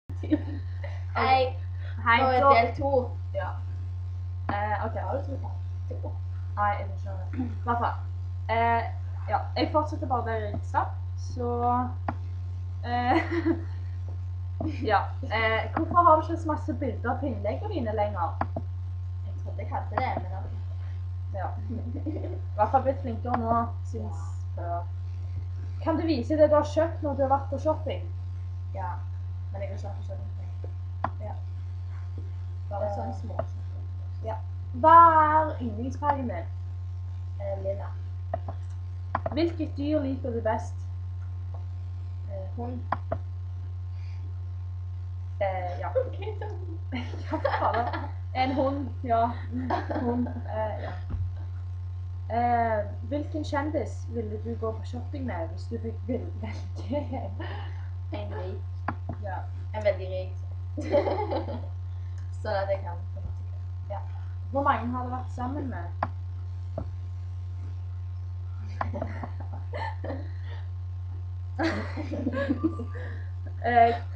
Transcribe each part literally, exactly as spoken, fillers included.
Hei. Hei, Nå er da... del to. Ja. Eh, ok, har du to på? Nei, jeg vet ikke det. I hvert fall. Eh, ja, jeg fortsetter bare der jeg slapp, så... Eh, ja. Eh, hvorfor har du ikke så masse bilder på innleggene dine lenger? Jeg trodde jeg hadde det, men ok. Ja. I hvert fall blitt flinkere nå, synes før. Kan du vise det du har kjøpt når du har vært på shopping? Ja, men jeg har ikke vært på shopping. Ja. Bare Eh. sånn små shopping. Ja. Hva er yndlingsfargen din? Eh, Lilla. Hvilket dyr liker du best? Eh, hund. Eh, ja. Ok, så. Ja, fader. En hund, ja. Hund, eh, ja. Eh, hvilken kjendis ville du gå på shopping med hvis du fikk velge? En rik. Ja. En veldig rik. Sånn at jeg kan på en måte. Ja. Hvor mange har du vært sammen med? eh,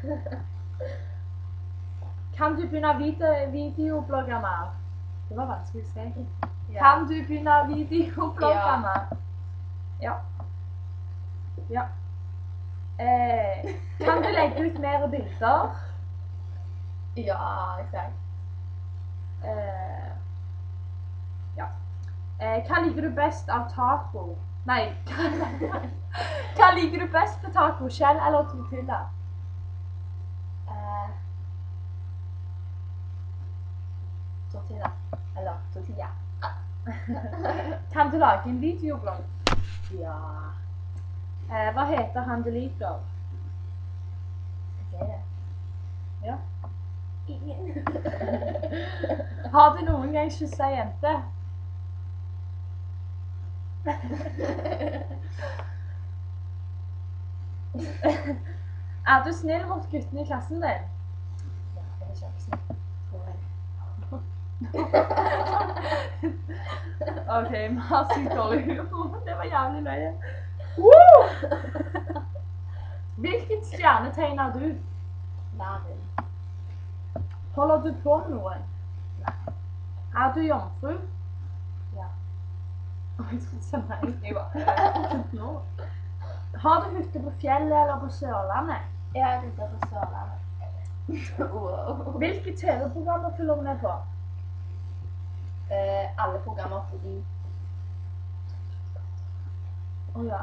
kan du begynne å video videoblogge mer? Det var vanskelig å si. Ja. Kan du begynne å videoblogge Ja. mer? Ja. Ja. Eh, kan du legge ut mer bilder? Ja, exakt. Eh, ja. Eh, hva liker du best av taco? Nei, hva, hva liker du best på taco? Skjell eller tortilla? Eh, tortilla. Eller tortilla. Kan du lage en videoblogg? Ja. Eh, hva heter han du liker? Skal jeg si det? Ja. Ingen. Har du noen gang kysset en jente? Er du snill mot guttene i klassen din? Ja, jeg er kjempesnill, tror jeg. Ok, vi har sykt dårlig humor. Det var jævlig løye. Woo! Hvilket stjernetegn er du? Verden. Holder du på med noen? Nei. Er du jomfru? Ja. Åh, jeg trodde det var meg. Jeg bare, nå. Har du hytte på fjellet eller på Sørlandet? Jeg har hytte på Sørlandet. Wow. Hvilke T V-programmer følger du med på? Eh, alle programmer fordi Å ja.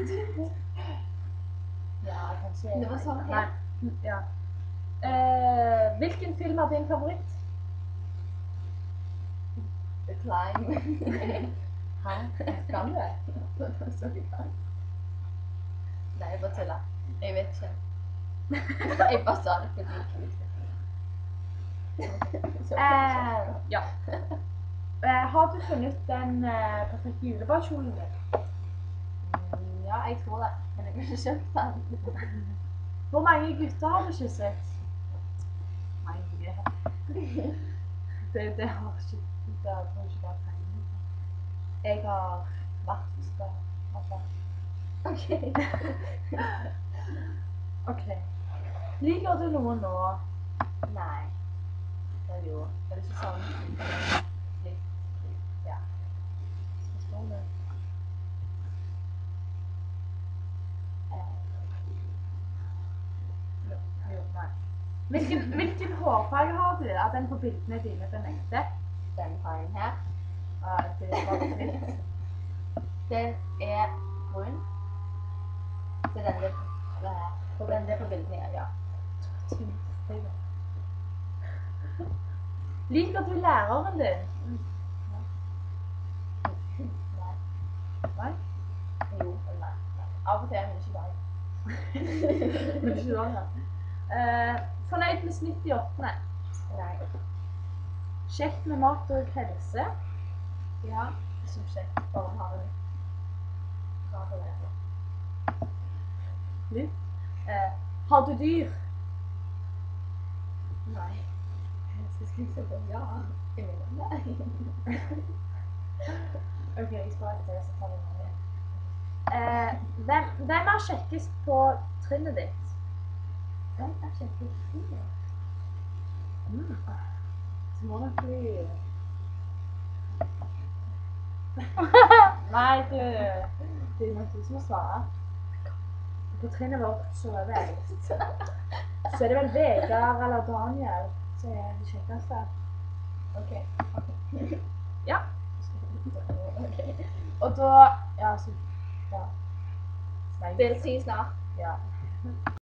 Ja, kanskje. Det var sånn Nei. Ja. Eh, hvilken film er din favoritt? The Climb. Hæ? Kan du det? Så vi kan. Nei, jeg bare tuller. Jeg vet ikke. Jeg bare sa det fordi jeg likte det. Eh, ja. Eh, har du funnet den eh, perfekte julebakjolen din? Mm, ja, jeg tror det. Men jeg har ikke kjøpt den. Hvor mange gutter har du kysset? Mange. Det, det har ikke, det har jeg ikke bare tegnet. Jeg har vært det, altså. Ok. Ok. Liker du noen nå? Nei. Det er jo. Det er ikke sånn. Litt. Ja. Forstår du? Eh, Jo, jo, nei. Hvilken, hvilken hårfarge har du? Er den på bildene dine den ekte? Den fargen her. Ja, det var litt. Den er brun. Så den er på her. Og den er på bildene her, ja. Liker du læreren din? Nei. Nei? Jo, eller nei. Av og til, men ikke bare. Men ikke da, ja. Eh, fornøyd med snitt i åttende? Nei. Kjekt med mat og helse? Ja, det synes jeg. Bare om har en bra på det. Litt. Eh, har du dyr? Nei. Jeg skal skrive på ja. Jeg mener nei. Ok, jeg sparer ikke det, så tar vi med det. Eh, hvem, hvem er kjekkest på trinnet ditt? Den er kjempefin. så må nok bli... Nei, du... Det er nok du som må svare. På trinnet vårt så er det... Så er det vel Vegard eller Daniel som er det kjekkeste. Ok. Ja. Ok. Og da... Ja, så... Ja. Del ti snart. Ja.